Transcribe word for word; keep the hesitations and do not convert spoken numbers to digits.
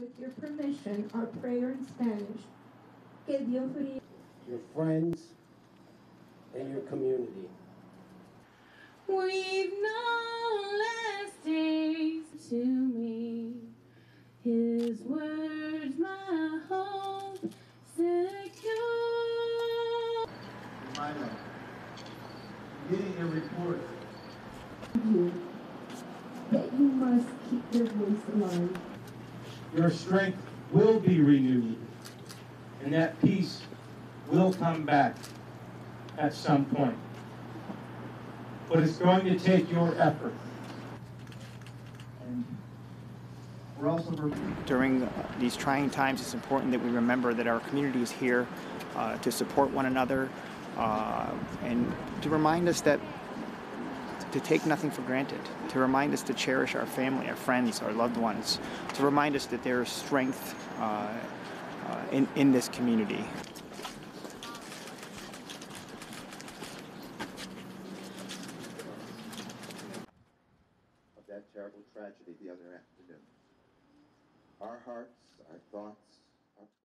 with your permission, our prayer in Spanish. Que Dios brille. Your friends, and your community. We've known less days to me. His words, my hope, secure. My love, getting a report. You, that you must keep your voice alive. Your strength will be renewed, and that peace will come back at some point. But it's going to take your effort. And we're also during uh, these trying times, it's important that we remember that our community is here uh, to support one another uh, and to remind us that to take nothing for granted, to remind us to cherish our family, our friends, our loved ones, to remind us that there is strength uh, uh, in, in this community. Of that terrible tragedy the other afternoon. Our hearts, our thoughts,